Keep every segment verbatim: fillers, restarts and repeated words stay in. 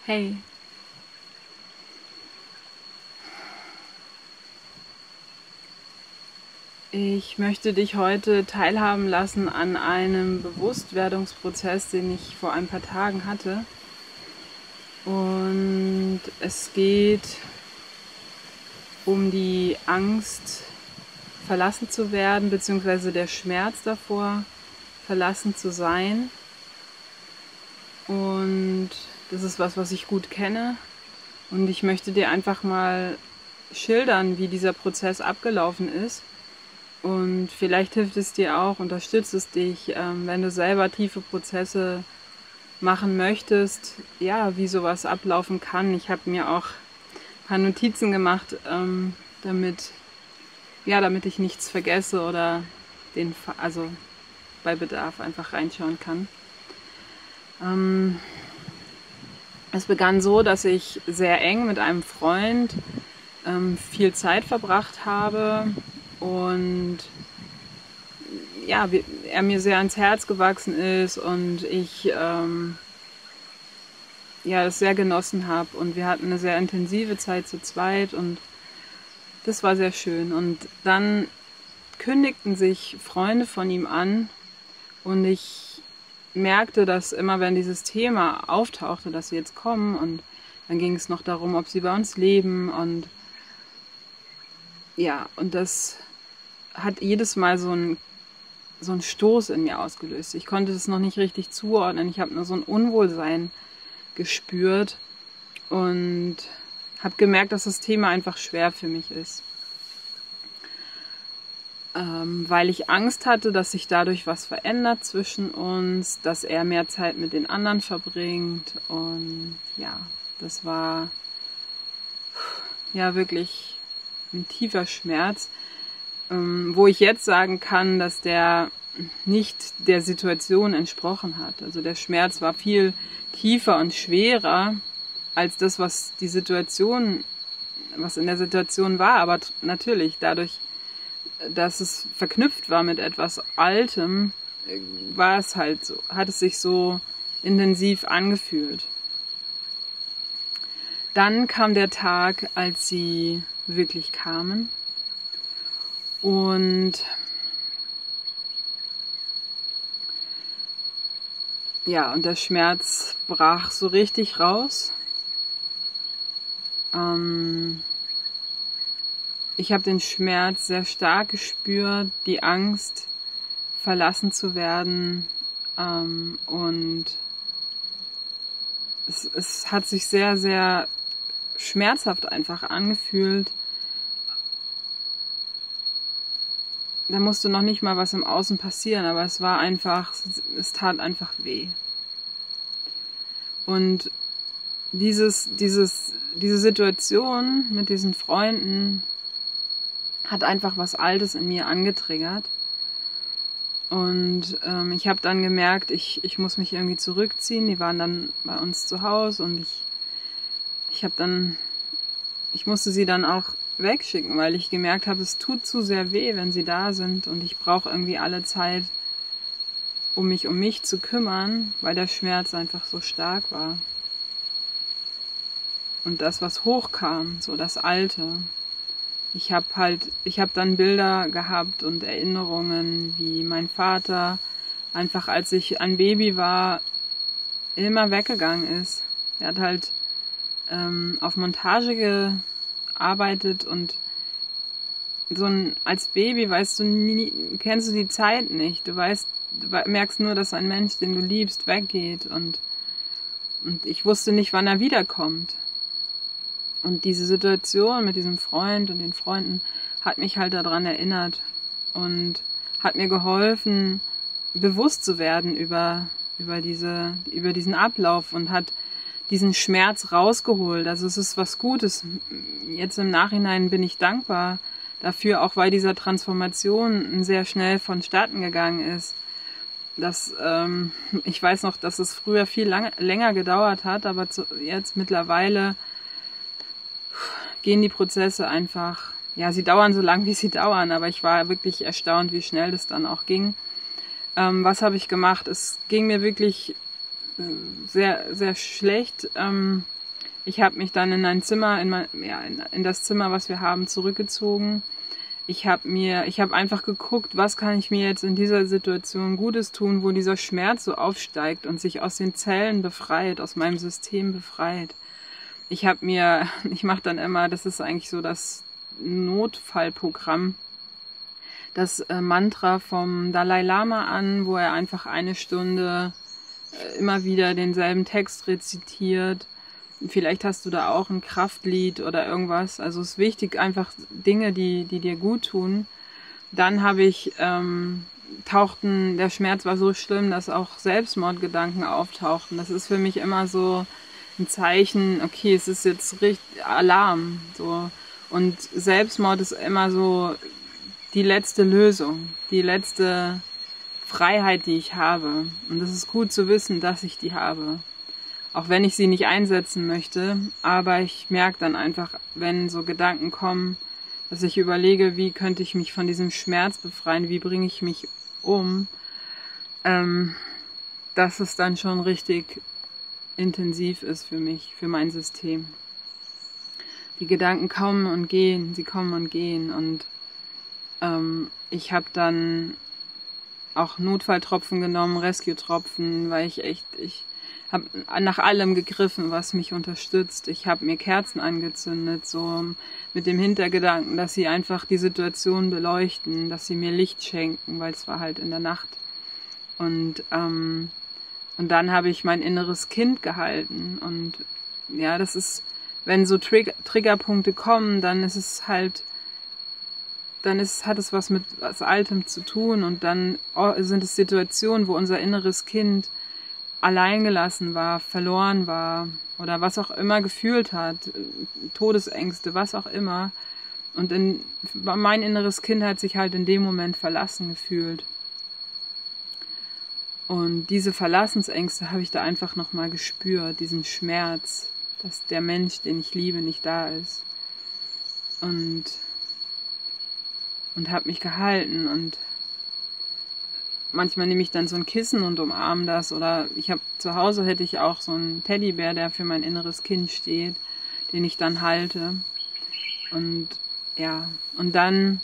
Hey, ich möchte dich heute teilhaben lassen an einem Bewusstwerdungsprozess, den ich vor ein paar Tagen hatte. Und es geht um die Angst, verlassen zu werden, beziehungsweise der Schmerz davor, verlassen zu sein. Und das ist was, was ich gut kenne. Und ich möchte dir einfach mal schildern, wie dieser Prozess abgelaufen ist. Und vielleicht hilft es dir auch, unterstützt es dich, ähm, wenn du selber tiefe Prozesse machen möchtest, ja, wie sowas ablaufen kann. Ich habe mir auch ein paar Notizen gemacht, ähm, damit, ja, damit ich nichts vergesse oder den, also bei Bedarf einfach reinschauen kann. Ähm, es begann so, dass ich sehr eng mit einem Freund ähm, viel Zeit verbracht habe und ja, er mir sehr ans Herz gewachsen ist und ich ähm, ja, das sehr genossen habe. Und wir hatten eine sehr intensive Zeit zu zweit und das war sehr schön. Und dann kündigten sich Freunde von ihm an und ich merkte, dass immer, wenn dieses Thema auftauchte, dass sie jetzt kommen, und dann ging es noch darum, ob sie bei uns leben, und ja, und das hat jedes Mal so ein so ein Stoß in mir ausgelöst. Ich konnte das noch nicht richtig zuordnen. Ich habe nur so ein Unwohlsein gespürt und habe gemerkt, dass das Thema einfach schwer für mich ist. Ähm, weil ich Angst hatte, dass sich dadurch was verändert zwischen uns, dass er mehr Zeit mit den anderen verbringt. Und ja, das war ja wirklich ein tiefer Schmerz, wo ich jetzt sagen kann, dass der nicht der Situation entsprochen hat. Also der Schmerz war viel tiefer und schwerer als das, was die Situation, was in der Situation war. Aber natürlich, dadurch, dass es verknüpft war mit etwas Altem, war es halt so, hat es sich so intensiv angefühlt. Dann kam der Tag, als sie wirklich kamen. Und ja, und der Schmerz brach so richtig raus. Ähm, ich habe den Schmerz sehr stark gespürt, die Angst, verlassen zu werden. Ähm, und es, es hat sich sehr, sehr schmerzhaft einfach angefühlt. Da musste noch nicht mal was im Außen passieren, aber es war einfach, es tat einfach weh. Und dieses, dieses, diese Situation mit diesen Freunden hat einfach was Altes in mir angetriggert. Und ähm, ich habe dann gemerkt, ich, ich muss mich irgendwie zurückziehen. Die waren dann bei uns zu Hause und ich, ich habe dann, ich musste sie dann auch wegschicken, weil ich gemerkt habe, es tut zu sehr weh, wenn sie da sind, und ich brauche irgendwie alle Zeit, um mich um mich zu kümmern, weil der Schmerz einfach so stark war. Und das, was hochkam, so das Alte. Ich habe halt, ich habe dann Bilder gehabt und Erinnerungen, wie mein Vater einfach, als ich ein Baby war, immer weggegangen ist. Er hat halt ähm, auf Montage ge arbeitet, und so ein, als Baby weißt du nie, kennst du die Zeit nicht. Du weißt, du merkst nur, dass ein Mensch, den du liebst, weggeht, und, und ich wusste nicht, wann er wiederkommt. Und diese Situation mit diesem Freund und den Freunden hat mich halt daran erinnert und hat mir geholfen, bewusst zu werden über, über diese, über diesen Ablauf, und hat diesen Schmerz rausgeholt. Also es ist was Gutes. Jetzt im Nachhinein bin ich dankbar dafür, auch weil dieser Transformation sehr schnell vonstatten gegangen ist. Das, ähm, ich weiß noch, dass es früher viel lang, länger gedauert hat, aber zu, jetzt mittlerweile gehen die Prozesse einfach, ja, sie dauern so lang, wie sie dauern, aber ich war wirklich erstaunt, wie schnell das dann auch ging. Ähm, was habe ich gemacht? Es ging mir wirklich sehr, sehr schlecht. Ähm, Ich habe mich dann in ein Zimmer, in, mein, ja, in, in das Zimmer, was wir haben, zurückgezogen. Ich habe mir, ich habe einfach geguckt, was kann ich mir jetzt in dieser Situation Gutes tun, wo dieser Schmerz so aufsteigt und sich aus den Zellen befreit, aus meinem System befreit. Ich habe mir, ich mache dann immer, das ist eigentlich so das Notfallprogramm, das äh, Mantra vom Dalai Lama an, wo er einfach eine Stunde äh, immer wieder denselben Text rezitiert. Vielleicht hast du da auch ein Kraftlied oder irgendwas. Also es ist wichtig, einfach Dinge, die, die dir gut tun. Dann habe ich, ähm, tauchten, der Schmerz war so schlimm, dass auch Selbstmordgedanken auftauchten. Das ist für mich immer so ein Zeichen, okay, es ist jetzt richtig Alarm. So. Und Selbstmord ist immer so die letzte Lösung, die letzte Freiheit, die ich habe. Und es ist gut zu wissen, dass ich die habe. Auch wenn ich sie nicht einsetzen möchte, aber ich merke dann einfach, wenn so Gedanken kommen, dass ich überlege, wie könnte ich mich von diesem Schmerz befreien, wie bringe ich mich um, ähm, dass es dann schon richtig intensiv ist für mich, für mein System. Die Gedanken kommen und gehen, sie kommen und gehen und ähm, ich habe dann auch Notfalltropfen genommen, Rescue-Tropfen, weil ich echt, ich habe nach allem gegriffen, was mich unterstützt. Ich habe mir Kerzen angezündet, so mit dem Hintergedanken, dass sie einfach die Situation beleuchten, dass sie mir Licht schenken, weil es war halt in der Nacht. Und ähm, und dann habe ich mein inneres Kind gehalten. Und ja, das ist, wenn so Trigger, Triggerpunkte kommen, dann ist es halt, dann ist, hat es was mit was Altem zu tun. Und dann sind es Situationen, wo unser inneres Kind alleingelassen war, verloren war oder was auch immer gefühlt hat, Todesängste, was auch immer. Und in, mein inneres Kind hat sich halt in dem Moment verlassen gefühlt. Und diese Verlassensängste habe ich da einfach nochmal gespürt, diesen Schmerz, dass der Mensch, den ich liebe, nicht da ist. Und, und habe mich gehalten und manchmal nehme ich dann so ein Kissen und umarme das oder ich habe zu Hause hätte ich auch so einen Teddybär, der für mein inneres Kind steht, den ich dann halte. Und ja, und dann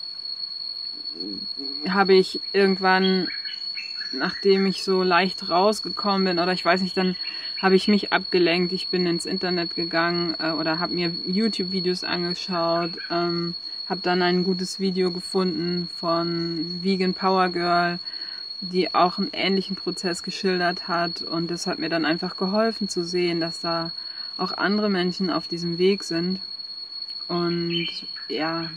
habe ich irgendwann, nachdem ich so leicht rausgekommen bin oder ich weiß nicht, dann habe ich mich abgelenkt. Ich bin ins Internet gegangen äh, oder habe mir YouTube-Videos angeschaut, ähm, habe dann ein gutes Video gefunden von Vegan Power Girl, die auch einen ähnlichen Prozess geschildert hat und das hat mir dann einfach geholfen zu sehen, dass da auch andere Menschen auf diesem Weg sind und ja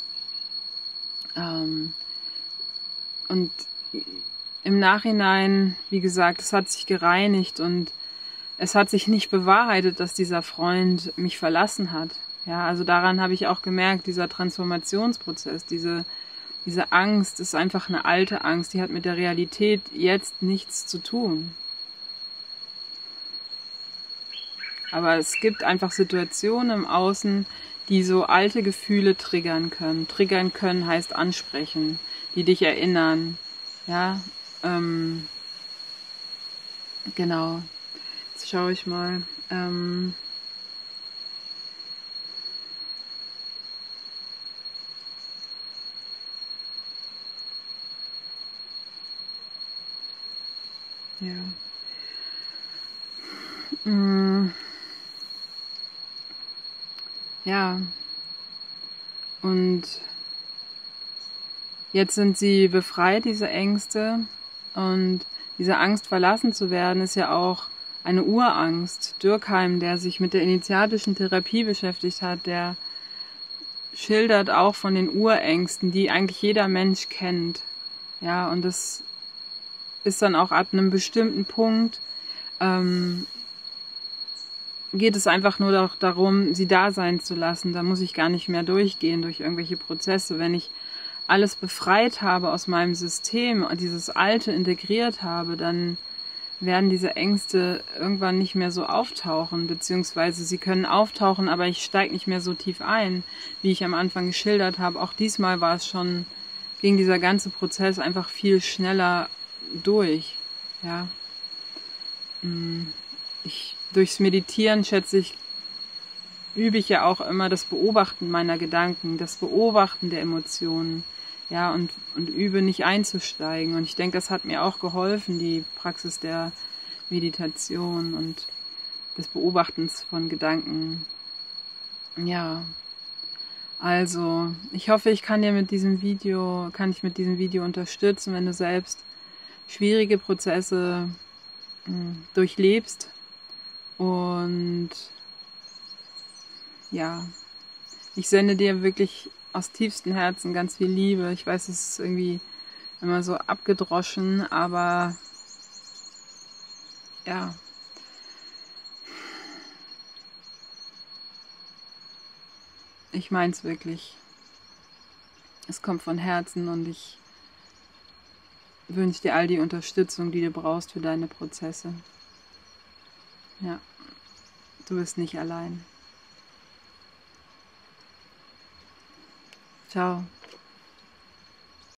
ähm, und im Nachhinein, wie gesagt, es hat sich gereinigt und es hat sich nicht bewahrheitet, dass dieser Freund mich verlassen hat. Ja, also daran habe ich auch gemerkt, dieser Transformationsprozess, diese Diese Angst ist einfach eine alte Angst, die hat mit der Realität jetzt nichts zu tun. Aber es gibt einfach Situationen im Außen, die so alte Gefühle triggern können. Triggern können heißt ansprechen, die dich erinnern. Ja, ähm, genau. Jetzt schaue ich mal. Ähm, Ja. Mm. Ja. Und jetzt sind sie befreit, diese Ängste. Und diese Angst, verlassen zu werden, ist ja auch eine Urangst. Durkheim, der sich mit der initiatischen Therapie beschäftigt hat, der schildert auch von den Urängsten, die eigentlich jeder Mensch kennt. Ja, und das ist dann auch ab einem bestimmten Punkt, ähm, geht es einfach nur doch darum, sie da sein zu lassen. Da muss ich gar nicht mehr durchgehen durch irgendwelche Prozesse. Wenn ich alles befreit habe aus meinem System und dieses Alte integriert habe, dann werden diese Ängste irgendwann nicht mehr so auftauchen, beziehungsweise sie können auftauchen, aber ich steige nicht mehr so tief ein, wie ich am Anfang geschildert habe. Auch diesmal war es schon, ging dieser ganze Prozess einfach viel schneller durch. Ja. Ich, durchs Meditieren, schätze ich, übe ich ja auch immer das Beobachten meiner Gedanken, das Beobachten der Emotionen, ja, und, und übe nicht einzusteigen. Und ich denke, das hat mir auch geholfen, die Praxis der Meditation und des Beobachtens von Gedanken. Ja, also, ich hoffe, ich kann dir mit diesem Video, kann dich mit diesem Video unterstützen, wenn du selbst schwierige Prozesse mh, durchlebst. Und ja, ich sende dir wirklich aus tiefstem Herzen ganz viel Liebe. Ich weiß, es ist irgendwie immer so abgedroschen, aber ja, ich meine es wirklich. Es kommt von Herzen und ich wünsche dir all die Unterstützung, die du brauchst für deine Prozesse. Ja, du bist nicht allein. Ciao.